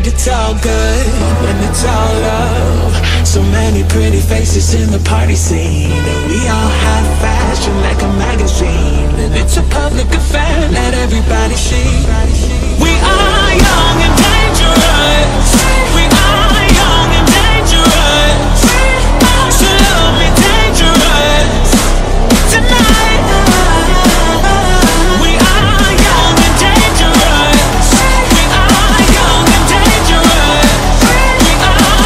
it's all good when it's all love. So many pretty faces in the party scene, and we all have fashion like a magazine, and it's a public affair, let everybody see. We are young and dangerous. We are young and dangerous. So love me dangerous tonight. We are young and dangerous. We are young and dangerous. We are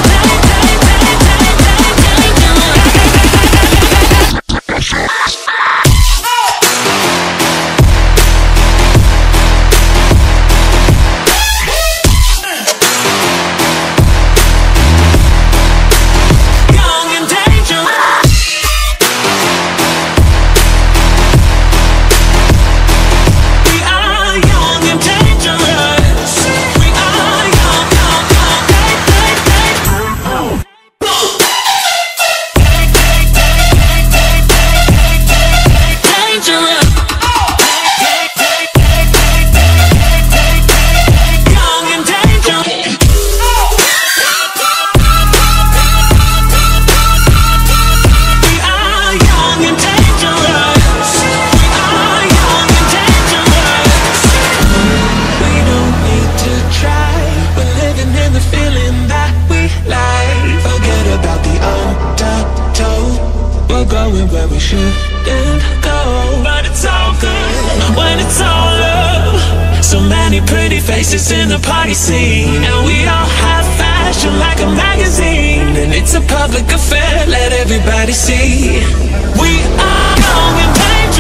where we shouldn't go. But it's all good when it's all love. So many pretty faces in the party scene, and we all have fashion like a magazine, and it's a public affair, let everybody see. We are young and dangerous.